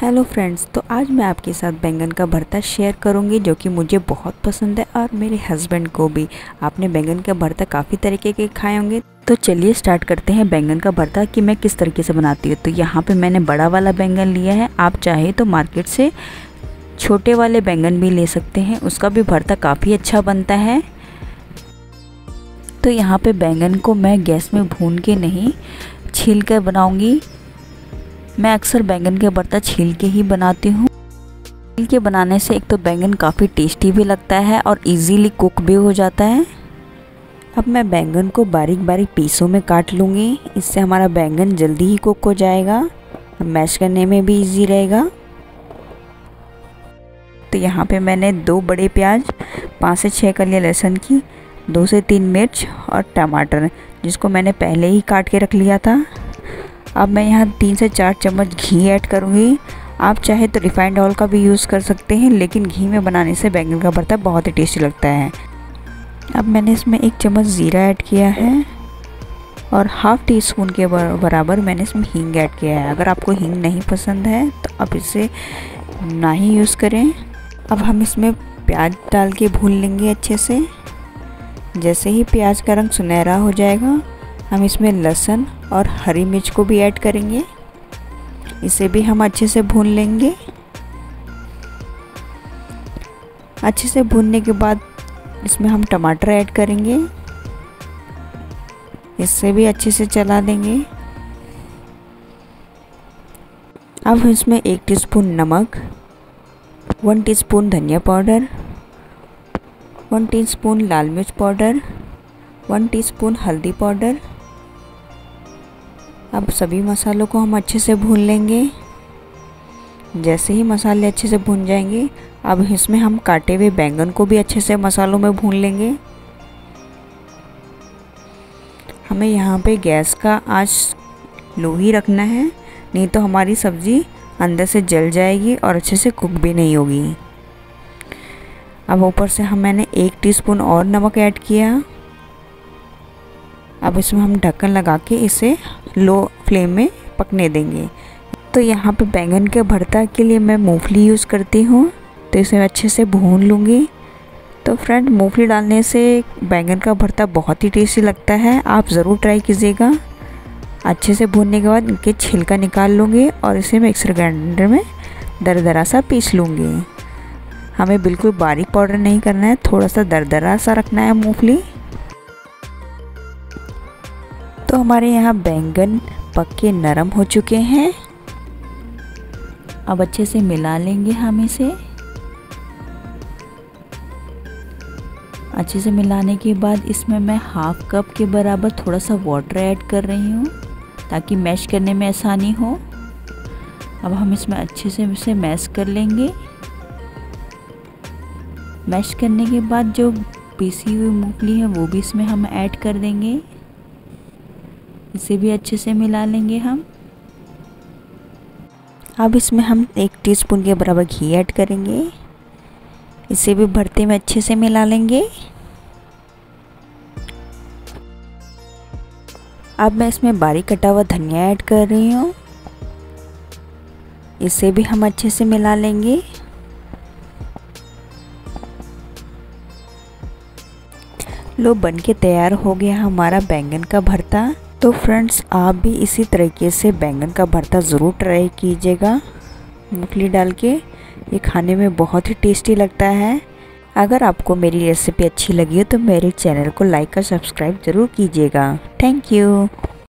Hello friends, तो आज मैं आपके साथ बैंगन का भरता शेयर करूंगी जो कि मुझे बहुत पसंद है और मेरे हस्बैंड को भी। आपने बैंगन का भरता काफ़ी तरीके के खाए होंगे। तो चलिए स्टार्ट करते हैं बैंगन का भरता कि मैं किस तरीके से बनाती हूँ। तो यहाँ पे मैंने बड़ा वाला बैंगन लिया है। आप चाहे तो मार्केट से छोटे वाले बैंगन भी ले सकते हैं, उसका भी भरता काफ़ी अच्छा बनता है। तो यहाँ पे बैंगन को मैं गैस में भून के नहीं, छील कर बनाऊँगी। मैं अक्सर बैंगन के भरता छील के ही बनाती हूँ। छील के बनाने से एक तो बैंगन काफ़ी टेस्टी भी लगता है और इजीली कुक भी हो जाता है। अब मैं बैंगन को बारीक बारीक पीसों में काट लूँगी। इससे हमारा बैंगन जल्दी ही कुक हो जाएगा, मैश करने में भी इजी रहेगा। तो यहाँ पे मैंने 2 बड़े प्याज, 5 से 6 कलियाँ लहसुन की, 2 से 3 मिर्च और टमाटर, जिसको मैंने पहले ही काट के रख लिया था। अब मैं यहाँ 3 से 4 चम्मच घी ऐड करूँगी। आप चाहे तो रिफाइंड ऑयल का भी यूज़ कर सकते हैं, लेकिन घी में बनाने से बैंगन का भरता बहुत ही टेस्टी लगता है। अब मैंने इसमें 1 चम्मच ज़ीरा ऐड किया है और हाफ़ टी स्पून के बराबर मैंने इसमें हींग ऐड किया है। अगर आपको हींग नहीं पसंद है तो आप इसे ना ही यूज़ करें। अब हम इसमें प्याज डाल के भून लेंगे अच्छे से। जैसे ही प्याज का रंग सुनहरा हो जाएगा, हम इसमें लहसुन और हरी मिर्च को भी ऐड करेंगे। इसे भी हम अच्छे से भून लेंगे। अच्छे से भूनने के बाद इसमें हम टमाटर ऐड करेंगे। इससे भी अच्छे से चला लेंगे। अब इसमें 1 टीस्पून नमक, 1 टीस्पून धनिया पाउडर, 1 टीस्पून लाल मिर्च पाउडर, 1 टीस्पून हल्दी पाउडर। अब सभी मसालों को हम अच्छे से भून लेंगे। जैसे ही मसाले अच्छे से भून जाएंगे, अब इसमें हम काटे हुए बैंगन को भी अच्छे से मसालों में भून लेंगे। हमें यहाँ पे गैस का आंच लो ही रखना है, नहीं तो हमारी सब्ज़ी अंदर से जल जाएगी और अच्छे से कुक भी नहीं होगी। अब ऊपर से मैंने 1 टीस्पून और नमक ऐड किया। अब इसमें हम ढक्कन लगा के इसे लो फ्लेम में पकने देंगे। तो यहाँ पे बैंगन के भरता के लिए मैं मूंगफली यूज़ करती हूँ, तो इसे अच्छे से भून लूँगी। तो फ्रेंड, मूंगफली डालने से बैंगन का भरता बहुत ही टेस्टी लगता है। आप ज़रूर ट्राई कीजिएगा। अच्छे से भूनने के बाद इनके छिलका निकाल लूँगी और इसे मिक्सर ग्राइंडर में दरदरा सा पीस लूँगी। हमें बिल्कुल बारीक पाउडर नहीं करना है, थोड़ा सा दरदरा सा रखना है मूंगफली। तो हमारे यहाँ बैंगन पक के नरम हो चुके हैं। अब अच्छे से मिला लेंगे हम इसे। अच्छे से मिलाने के बाद इसमें मैं हाफ कप के बराबर थोड़ा सा वाटर ऐड कर रही हूँ, ताकि मैश करने में आसानी हो। अब हम इसमें अच्छे से इसे मैश कर लेंगे। मैश करने के बाद जो पीसी हुई मूंगफली है वो भी इसमें हम ऐड कर देंगे। इसे भी अच्छे से मिला लेंगे हम। अब इसमें हम 1 टीस्पून के बराबर घी ऐड करेंगे। इसे भी भरते में अच्छे से मिला लेंगे। अब मैं इसमें बारीक कटा हुआ धनिया ऐड कर रही हूँ। इसे भी हम अच्छे से मिला लेंगे। लो, बन के तैयार हो गया हमारा बैंगन का भरता। तो फ्रेंड्स, आप भी इसी तरीके से बैंगन का भरता ज़रूर ट्राई कीजिएगा मूंगफली डाल के। ये खाने में बहुत ही टेस्टी लगता है। अगर आपको मेरी रेसिपी अच्छी लगी हो तो मेरे चैनल को लाइक और सब्सक्राइब ज़रूर कीजिएगा। Thank you.